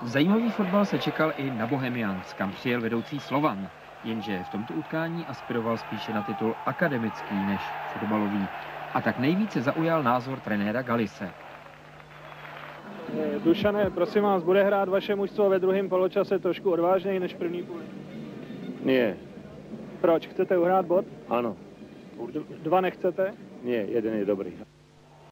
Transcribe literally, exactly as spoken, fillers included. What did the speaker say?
Zajímavý fotbal se čekal i na Bohemians, kam přijel vedoucí Slovan, jenže v tomto utkání aspiroval spíše na titul akademický než fotbalový. A tak nejvíce zaujal názor trenéra Galise. Dušane, prosím vás, bude hrát vaše mužstvo ve druhém poločase trošku odvážněji než první půl? Nie. Proč? Chcete uhrát bod? Áno. Dva nechcete? Nie, jeden je dobrý.